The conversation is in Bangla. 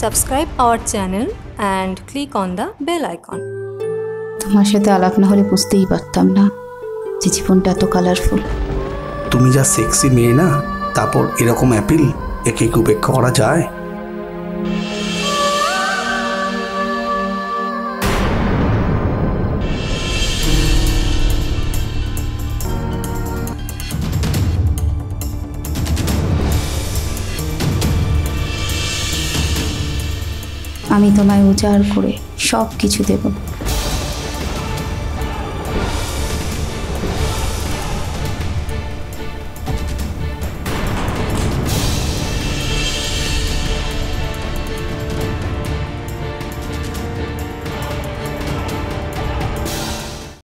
subscribe our channel and click on the bell icon. তোমার সাথে আলাপ না হলে বুঝতেই পারতাম না যে জীবনটা এত কালারফুল। তুমি যা সেক্সি মেয়ে না, তারপর এরকম অ্যাপিল, একে কি উপেক্ষা করা যায়? আমি তোমায় উজাড় করে সব কিছু দেব।